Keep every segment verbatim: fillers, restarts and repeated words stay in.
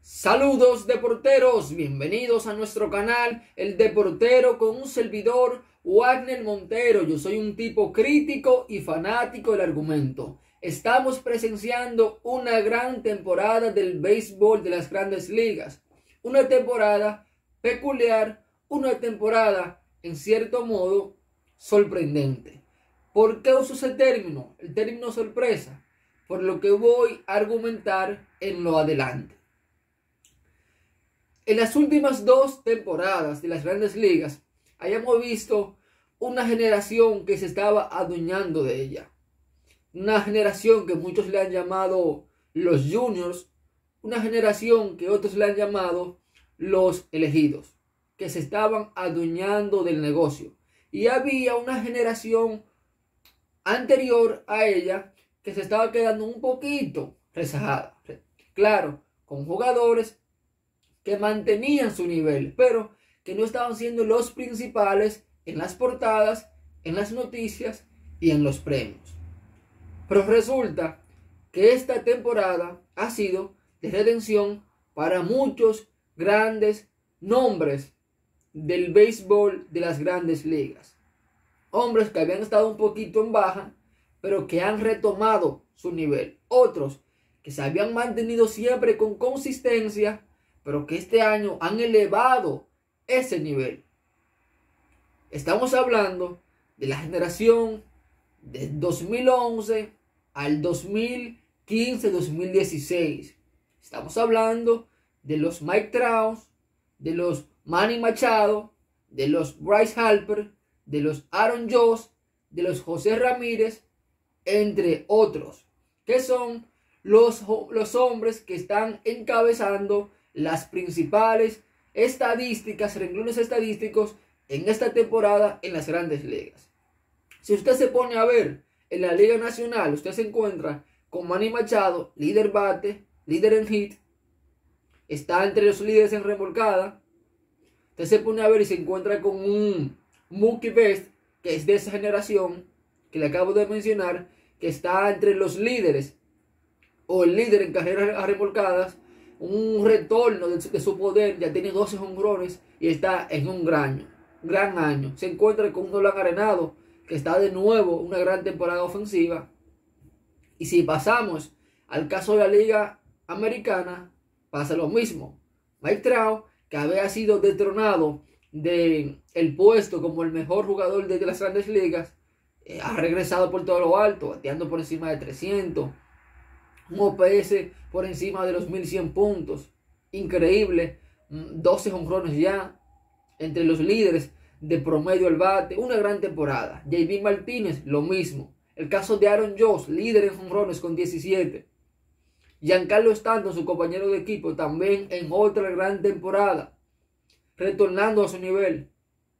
Saludos deporteros, bienvenidos a nuestro canal El Deportero con un servidor Wagner Montero. Yo soy un tipo crítico y fanático del argumento. Estamos presenciando una gran temporada del béisbol de las grandes ligas. Una temporada peculiar, una temporada en cierto modo sorprendente. ¿Por qué uso ese término? El término sorpresa, por lo que voy a argumentar en lo adelante. En las últimas dos temporadas de las grandes ligas, hayamos visto una generación que se estaba adueñando de ella. Una generación que muchos le han llamado los juniors, una generación que otros le han llamado los elegidos, que se estaban adueñando del negocio. Y había una generación anterior a ella que se estaba quedando un poquito rezagada. Claro, con jugadores que mantenían su nivel, pero que no estaban siendo los principales en las portadas, en las noticias y en los premios. Pero resulta que esta temporada ha sido de redención para muchos grandes nombres del béisbol de las grandes ligas. Hombres que habían estado un poquito en baja, pero que han retomado su nivel. Otros que se habían mantenido siempre con consistencia, pero que este año han elevado ese nivel. Estamos hablando de la generación de dos mil once al dos mil quince dos mil dieciséis. Estamos hablando de los Mike Trout, de los Manny Machado, de los Bryce Harper, de los Aaron Judge, de los José Ramírez, entre otros, que son los, los hombres que están encabezando las principales estadísticas, renglones estadísticos en esta temporada en las grandes ligas. Si usted se pone a ver en la Liga Nacional, usted se encuentra con Manny Machado, líder bate, líder en hit, está entre los líderes en remolcada. Usted se pone a ver y se encuentra con un Mookie Betts, que es de esa generación que le acabo de mencionar, que está entre los líderes o el líder en carreras remolcadas. Un retorno de su, de su poder, ya tiene doce jonrones y está en un gran, gran año. Se encuentra con un Nolan Arenado, que está de nuevo una gran temporada ofensiva. Y si pasamos al caso de la Liga Americana, pasa lo mismo. Mike Trout, que había sido detronado del puesto como el mejor jugador de las grandes ligas, eh, ha regresado por todo lo alto, bateando por encima de trescientos. Un O P S por encima de los mil cien puntos. Increíble. doce jonrones ya. Entre los líderes de promedio al bate. Una gran temporada. J B Martínez, lo mismo. El caso de Aaron Judge, líder en jonrones con diecisiete. Giancarlo Stanton, su compañero de equipo, también en otra gran temporada, retornando a su nivel.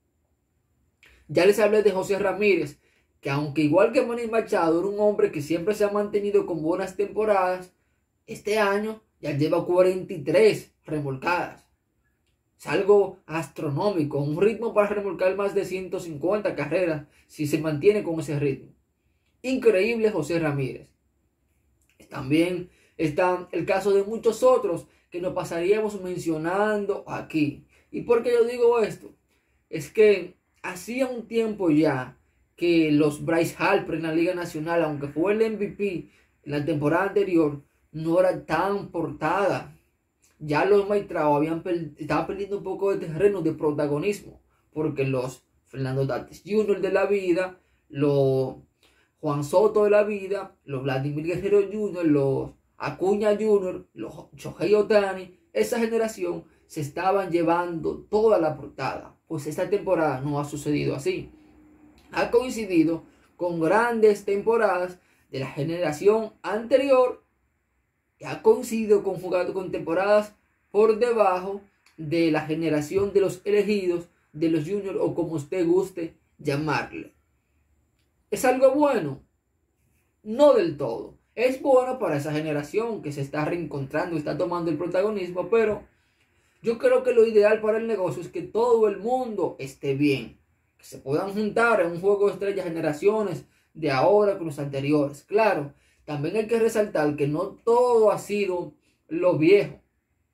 Ya les hablé de José Ramírez, que aunque igual que Manny Machado era un hombre que siempre se ha mantenido con buenas temporadas, este año ya lleva cuarenta y tres remolcadas. Es algo astronómico, un ritmo para remolcar más de ciento cincuenta carreras si se mantiene con ese ritmo. Increíble José Ramírez. También está el caso de muchos otros que nos pasaríamos mencionando aquí. ¿Y por qué yo digo esto? Es que hacía un tiempo ya que los Bryce Harper en la Liga Nacional, aunque fue el M V P en la temporada anterior, no era tan portada. Ya los Mike Trout habían per estaban perdiendo un poco de terreno de protagonismo, porque los Fernando Tatis junior de la vida, los Juan Soto de la vida, los Vladimir Guerrero junior, los Acuña junior, los Shohei Ohtani, esa generación se estaban llevando toda la portada. Pues esta temporada no ha sucedido así. Ha coincidido con grandes temporadas de la generación anterior, y ha coincidido con, jugado con temporadas por debajo de la generación de los elegidos, de los juniors, o como usted guste llamarle. ¿Es algo bueno? No del todo. Es bueno para esa generación que se está reencontrando y está tomando el protagonismo, pero yo creo que lo ideal para el negocio es que todo el mundo esté bien, que se puedan juntar en un juego de estrellas generaciones de ahora con los anteriores. Claro, también hay que resaltar que no todo ha sido lo viejo.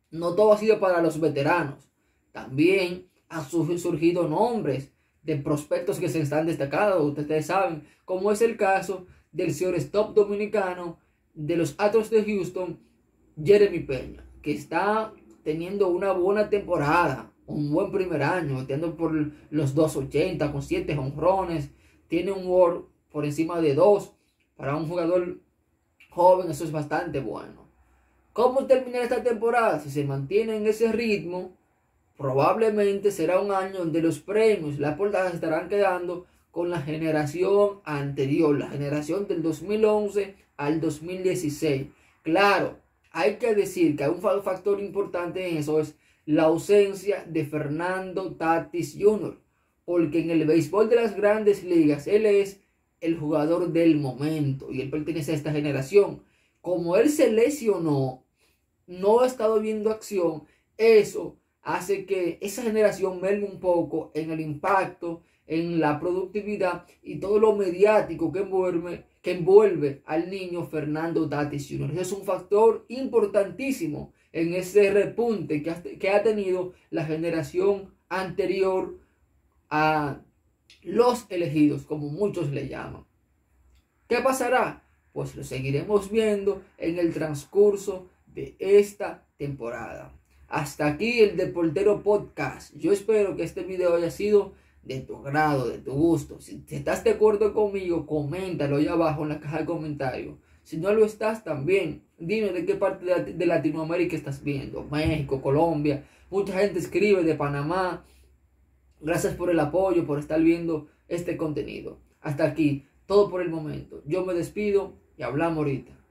no todo ha sido para los veteranos. También han surgido nombres de prospectos que se están destacando, ustedes saben, como es el caso del shortstop dominicano de los Astros de Houston, Jeremy Peña, que está teniendo una buena temporada, un buen primer año, bateando por los doscientos ochenta con siete jonrones, tiene un W A R por encima de dos. Para un jugador joven eso es bastante bueno. ¿Cómo terminar esta temporada? Si se mantiene en ese ritmo, probablemente será un año donde los premios, las portadas estarán quedando con la generación anterior, la generación del dos mil once al dos mil dieciséis. Claro, hay que decir que hay un factor importante en eso, es la ausencia de Fernando Tatis junior, porque en el béisbol de las grandes ligas él es el jugador del momento y él pertenece a esta generación. Como él se lesionó, no ha estado viendo acción, eso hace que esa generación merme un poco en el impacto, en la productividad y todo lo mediático que envuelve, que envuelve al niño Fernando Tatis junior Ese es un factor importantísimo en ese repunte que ha, que ha tenido la generación anterior a los elegidos, como muchos le llaman. ¿Qué pasará? Pues lo seguiremos viendo en el transcurso de esta temporada. Hasta aquí el Deportero Podcast. Yo espero que este video haya sido de tu agrado, de tu gusto. Si estás de acuerdo conmigo, coméntalo ahí abajo en la caja de comentarios. Si no lo estás, también dime de qué parte de Latinoamérica estás viendo. México, Colombia. Mucha gente escribe de Panamá. Gracias por el apoyo, por estar viendo este contenido. Hasta aquí, todo por el momento. Yo me despido y hablamos ahorita.